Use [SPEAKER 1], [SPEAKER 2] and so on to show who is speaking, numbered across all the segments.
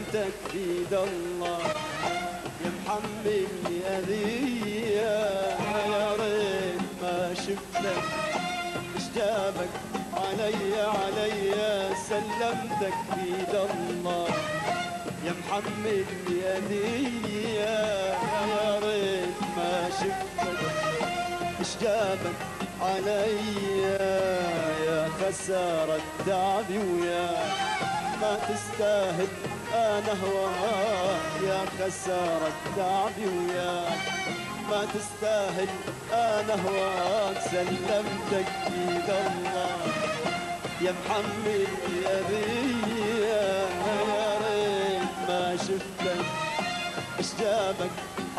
[SPEAKER 1] سلمتك بيد الله يا محملني أذية، يا ريت ما شفتك ايش جابك علي سلمتك بيد الله يا محملني أذية، يا ريت ما شفتك ايش جابك عليا، يا خسارة تعبي وياك ما تستاهل انا هواك، يا خسارة تعبي وياك ما تستاهل انا هواك، سلمتك بيد الله يا محمل يا بيا، يا ريت ما شفتك ايش جابك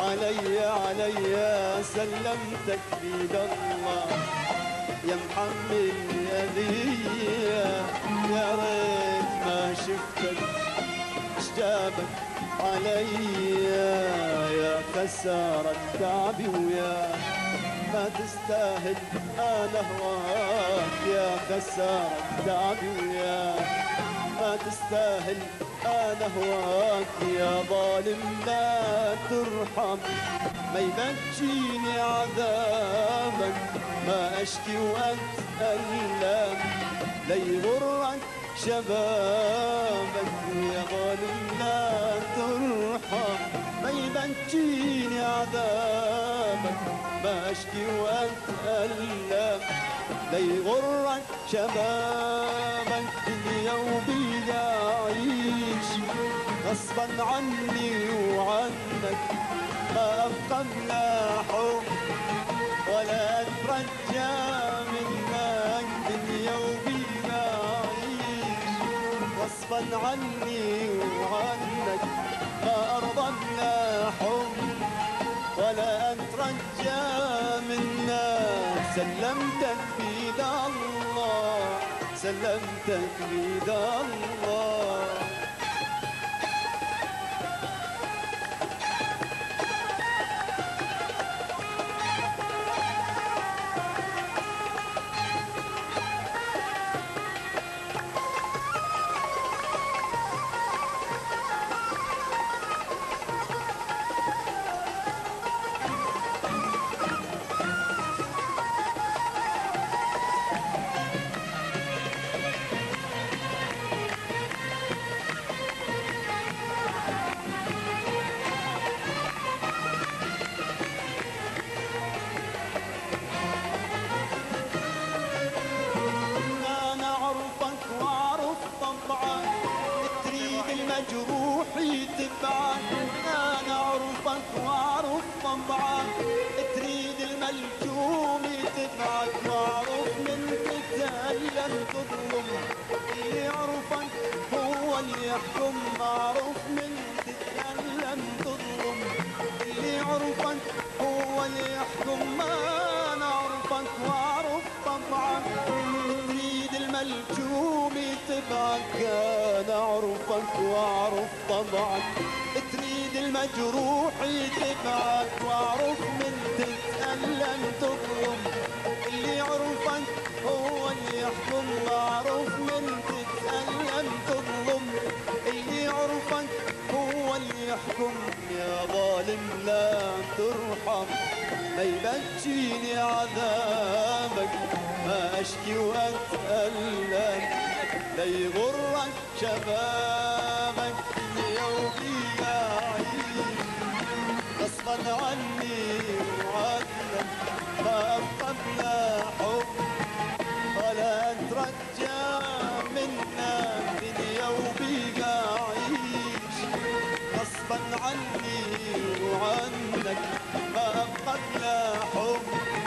[SPEAKER 1] علي سلمتك بيد الله يا محمل يا بيا، يا ريت ما شفتك ايش جابك عليا، يا خسارة تعبي وياك ما تستاهل انا هواك، يا خسارة تعبي وياك ما تستاهل انا هواك، يا ظالم لا ترحم ما يبكيني عذابك، ما اشكي واتألم لا يغرك شبابك، يا ظالم لا ترحم ما يبكيني عذابك، ما اشكي واتألم لا يغرك شبابك، دنيا وبيا اعيش غصبا عني وعنك، ما ابقى بلا حب ولا اترجى منك، دنيا وبيا اعيش غصبا عني وعنك، ما ارضى بلا حب ولا اترجى منك، سلمتك بيد الله سلمتك بيد الله. جروحي تبعك انا اعرفك واعرف طبعك، تريد الملجوم تبعك واعرف من تتألم تظلم، اللي يعرفك هو اللي يحكم، اعرف من تتألم تظلم، اللي يعرفك هو اللي يحكم، انا اعرفك واعرف طبعك، تريد الملجوم تبعك انا اعرفك واعرف طبعك، تريد المجروح تبعك واعرف من تتألم تظلم، اللي يعرفك هو اللي يحكم، اعرف من تتألم تظلم، اللي يعرفك هو اللي يحكم، يا ظالم لا ترحم ما يبكيني عذابك، ما اشكي واتألم لا يغرك شبابك، دنيا وبيا اعيش غصبا عني وعنك، ما ابقى بلا حب ولا اترجى منك، دنيا وبيا اعيش غصبا عني وعنك، ما ابقى بلا حب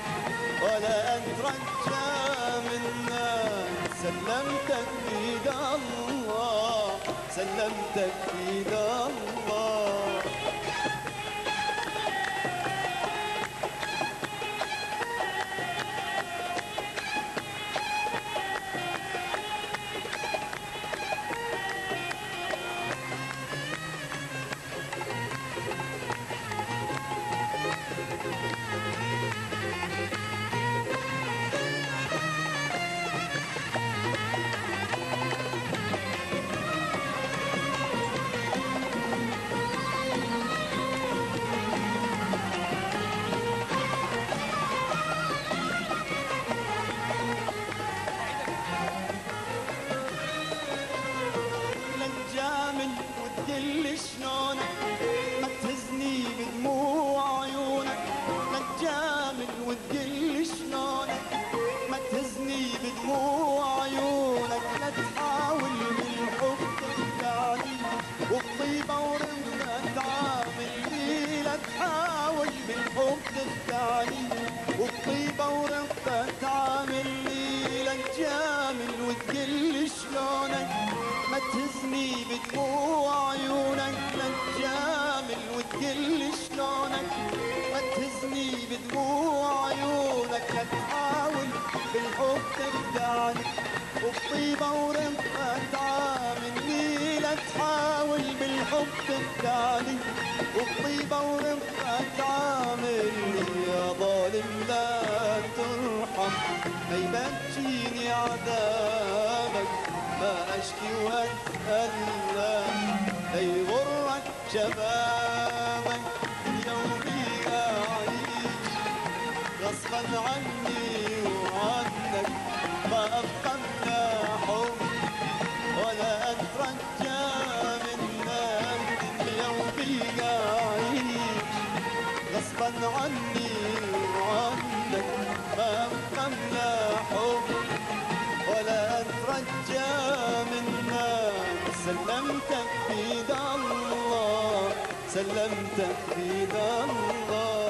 [SPEAKER 1] ولا اترجى منك، سلمتك بيد الله سلمتك بيد الله. وتقل شلونك ما تهزني بدموع عيونك لا تحاول بالحب تخدعني وبطيبة ورمة تعاملني لا تحاول بالحب تخدعني وبطيبة ورمة تعاملني لا تجامل وتقل شلونك ما تهزني بدموع عيونك لا تجامل وتقل شلونك ما تهزني بدموع عيونك لا تحاول بالحب تخدعني وبطيبة ورمة تعاملني لا تحاول بالحب تخدعني وبطيبة ورمة تعاملني يا ظالم لا ترحم ما يبكيني عذابك ما اشكي واتألم لا يغرك شبابك يومي اعيش غصبا عني وعنك ما ابقى لنا حب ولا اترجى منك يومي اعيش غصبا عني وعنك ما ابقى لنا حب ولا اترجى منك سلمتك بيد الله سلمتك بيد الله